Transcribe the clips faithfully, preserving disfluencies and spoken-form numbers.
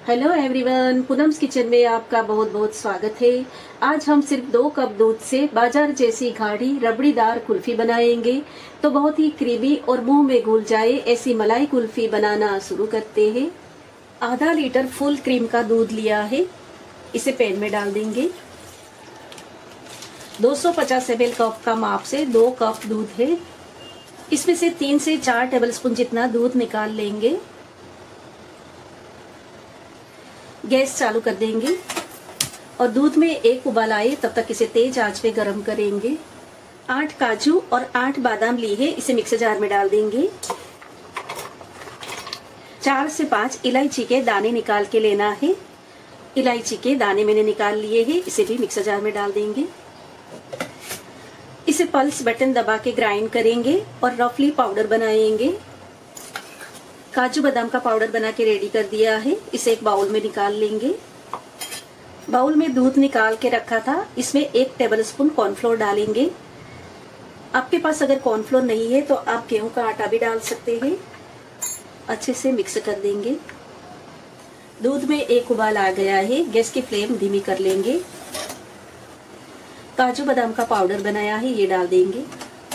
Hello everyone, Poonam's kitchen में आपका बहुत बहुत स्वागत है। आज हम सिर्फ दो कप दूध से बाजार जैसी गाढ़ी रबड़ीदार कुल्फी बनाएंगे। तो बहुत ही क्रीमी और मुंह में घुल जाए ऐसी मलाई कुल्फी बनाना शुरू करते हैं। आधा लीटर फुल क्रीम का दूध लिया है, इसे पैन में डाल देंगे। दो सौ पचास एम एल कप का माप से दो कप दूध है, इसमें से तीन से चार टेबलस्पून जितना दूध निकाल लेंगे। गैस चालू कर देंगे और दूध में एक उबाल आए तब तक इसे तेज आंच पे गरम करेंगे। आठ काजू और आठ बादाम ली है, इसे मिक्सर जार में डाल देंगे। चार से पांच इलायची के दाने निकाल के लेना है। इलायची के दाने मैंने निकाल लिए हैं, इसे भी मिक्सर जार में डाल देंगे। इसे पल्स बटन दबा के ग्राइंड करेंगे और रफली पाउडर बनाएंगे। काजू बादाम का पाउडर बना के रेडी कर दिया है, इसे एक बाउल में निकाल लेंगे। बाउल में दूध निकाल के रखा था, इसमें एक टेबलस्पून कॉर्नफ्लोर डालेंगे। आपके पास अगर कॉर्नफ्लोर नहीं है तो आप गेहूं का आटा भी डाल सकते हैं। अच्छे से मिक्स कर देंगे। दूध में एक उबाल आ गया है, गैस की फ्लेम धीमी कर लेंगे। काजू बादाम का पाउडर बनाया है, ये डाल देंगे।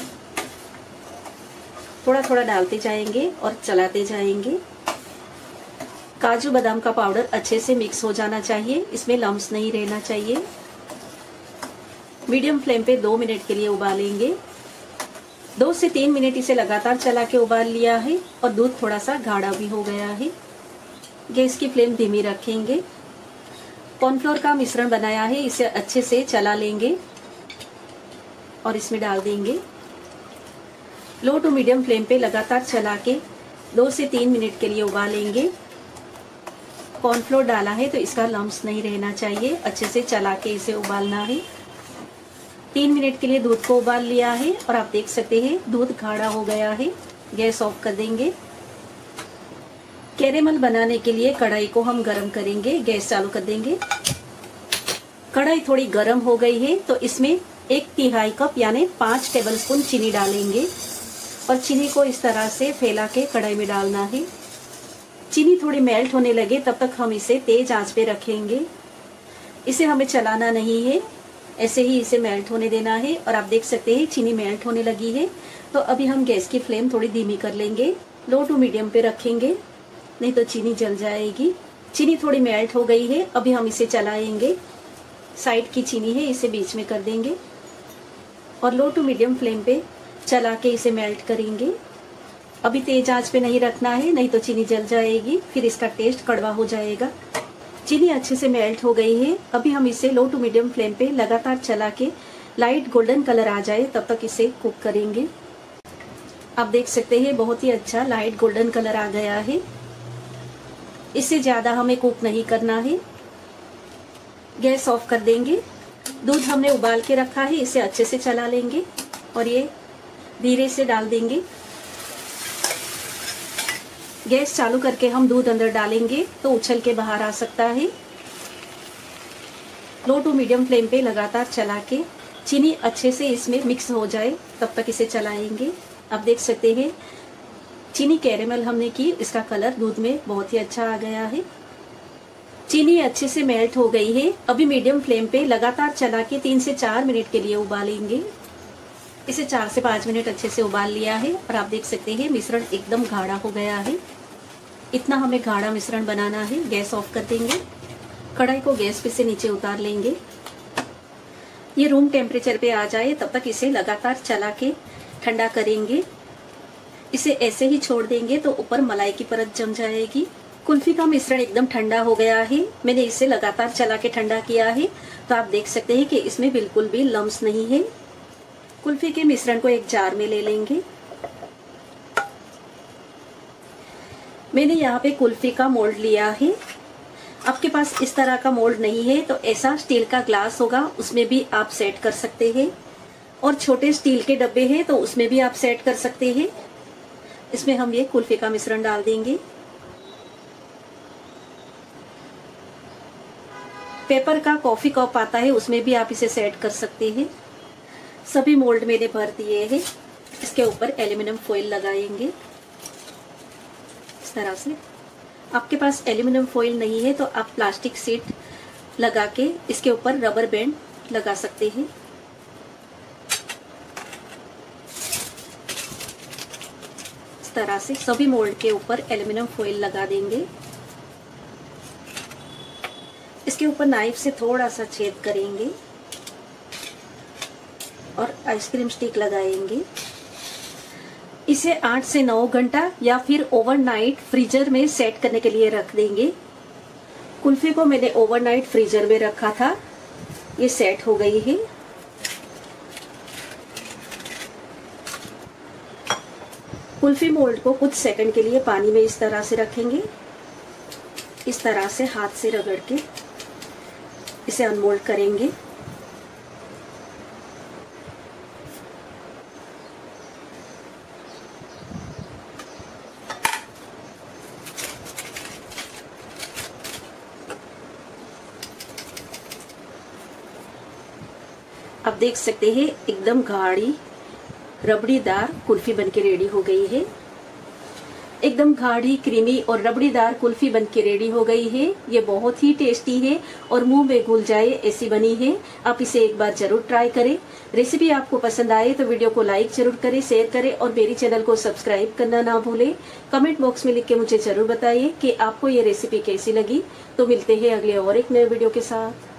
थोड़ा थोड़ा डालते जाएंगे और चलाते जाएंगे। काजू बादाम का पाउडर अच्छे से मिक्स हो जाना चाहिए, इसमें लम्स नहीं रहना चाहिए। मीडियम फ्लेम पे दो मिनट के लिए उबालेंगे। दो से तीन मिनट इसे लगातार चला के उबाल लिया है और दूध थोड़ा सा गाढ़ा भी हो गया है। गैस की फ्लेम धीमी रखेंगे। कॉर्नफ्लोर का मिश्रण बनाया है, इसे अच्छे से चला लेंगे और इसमें डाल देंगे। लो टू मीडियम फ्लेम पे लगातार चला के दो से तीन मिनट के लिए उबालेंगे। कॉर्नफ्लोर डाला है तो इसका लम्स नहीं रहना चाहिए, अच्छे से चला के इसे उबालना है। तीन मिनट के लिए दूध को उबाल लिया है और आप देख सकते हैं दूध गाढ़ा हो गया है। गैस ऑफ कर देंगे। कैरेमल बनाने के लिए कढ़ाई को हम गरम करेंगे। गैस चालू कर देंगे। कढ़ाई थोड़ी गरम हो गई है तो इसमें एक तिहाई कप यानी पांच टेबलस्पून चीनी डालेंगे और चीनी को इस तरह से फैला के कढ़ाई में डालना है। चीनी थोड़ी मेल्ट होने लगे तब तक हम इसे तेज आंच पे रखेंगे। इसे हमें चलाना नहीं है, ऐसे ही इसे मेल्ट होने देना है। और आप देख सकते हैं चीनी मेल्ट होने लगी है, तो अभी हम गैस की फ्लेम थोड़ी धीमी कर लेंगे। लो टू मीडियम पे रखेंगे, नहीं तो चीनी जल जाएगी। चीनी थोड़ी मेल्ट हो गई है, अभी हम इसे चलाएंगे। साइड की चीनी है, इसे बीच में कर देंगे और लो टू मीडियम फ्लेम पे चला के इसे मेल्ट करेंगे। अभी तेज आंच पे नहीं रखना है, नहीं तो चीनी जल जाएगी, फिर इसका टेस्ट कड़वा हो जाएगा। चीनी अच्छे से मेल्ट हो गई है, अभी हम इसे लो टू मीडियम फ्लेम पे लगातार चला के लाइट गोल्डन कलर आ जाए तब तक इसे कुक करेंगे। आप देख सकते हैं बहुत ही अच्छा लाइट गोल्डन कलर आ गया है। इससे ज्यादा हमें कुक नहीं करना है। गैस ऑफ कर देंगे। दूध हमने उबाल के रखा है, इसे अच्छे से चला लेंगे और ये धीरे से डाल देंगे। गैस चालू करके हम दूध अंदर डालेंगे तो उछल के बाहर आ सकता है। लो टू मीडियम फ्लेम पे लगातार चला के चीनी अच्छे से इसमें मिक्स हो जाए तब तक इसे चलाएंगे। आप देख सकते हैं चीनी कैरेमल हमने की, इसका कलर दूध में बहुत ही अच्छा आ गया है। चीनी अच्छे से मेल्ट हो गई है। अभी मीडियम फ्लेम पे लगातार चला के तीन से चार मिनट के लिए उबालेंगे। इसे चार से पाँच मिनट अच्छे से उबाल लिया है और आप देख सकते हैं मिश्रण एकदम गाढ़ा हो गया है। इतना हमें गाढ़ा मिश्रण बनाना है। गैस ऑफ कर देंगे। कढ़ाई को गैस पे से नीचे उतार लेंगे। ये रूम टेम्परेचर पे आ जाए तब तक इसे लगातार चला के ठंडा करेंगे। इसे ऐसे ही छोड़ देंगे तो ऊपर मलाई की परत जम जाएगी। कुल्फी का मिश्रण एकदम ठंडा हो गया है। मैंने इसे लगातार चला के ठंडा किया है तो आप देख सकते हैं कि इसमें बिल्कुल भी लम्स नहीं है। कुल्फी के मिश्रण को एक जार में ले लेंगे। मैंने यहाँ पे कुल्फी का मोल्ड लिया है। आपके पास इस तरह का मोल्ड नहीं है तो ऐसा स्टील का ग्लास होगा, उसमें भी आप सेट कर सकते हैं। और छोटे स्टील के डब्बे हैं तो उसमें भी आप सेट कर सकते हैं। इसमें हम ये कुल्फी का मिश्रण डाल देंगे। पेपर का कॉफी कप आता है, उसमें भी आप इसे सेट कर सकते हैं। सभी मोल्ड मैंने भर दिए हैं। इसके ऊपर एल्युमिनियम फॉइल लगाएंगे इस तरह से। आपके पास एल्यूमिनियम फॉइल नहीं है तो आप प्लास्टिक शीट लगा के इसके ऊपर रबर बैंड लगा सकते हैं। इस तरह से सभी मोल्ड के ऊपर एल्यूमिनियम फॉइल लगा देंगे। इसके ऊपर नाइफ से थोड़ा सा छेद करेंगे और आइसक्रीम स्टिक लगाएंगे। इसे आठ से नौ घंटा या फिर ओवरनाइट फ्रीजर में सेट करने के लिए रख देंगे। कुल्फी को मैंने ओवरनाइट फ्रीजर में रखा था, ये सेट हो गई है। कुल्फी मोल्ड को कुछ सेकंड के लिए पानी में इस तरह से रखेंगे। इस तरह से हाथ से रगड़ के इसे अनमोल्ड करेंगे। आप देख सकते हैं एकदम गाढ़ी रबड़ीदार कुल्फी बनके रेडी हो गई है। एकदम गाढ़ी क्रीमी और रबड़ीदार कुल्फी बनके रेडी हो गई है। ये बहुत ही टेस्टी है और मुंह में घुल जाए ऐसी बनी है। आप इसे एक बार जरूर ट्राई करें। रेसिपी आपको पसंद आए तो वीडियो को लाइक जरूर करें, शेयर करें और मेरी चैनल को सब्सक्राइब करना ना भूलें। कमेंट बॉक्स में लिख के मुझे जरूर बताइए कि आपको ये रेसिपी कैसी लगी। तो मिलते हैं अगले और एक नए वीडियो के साथ।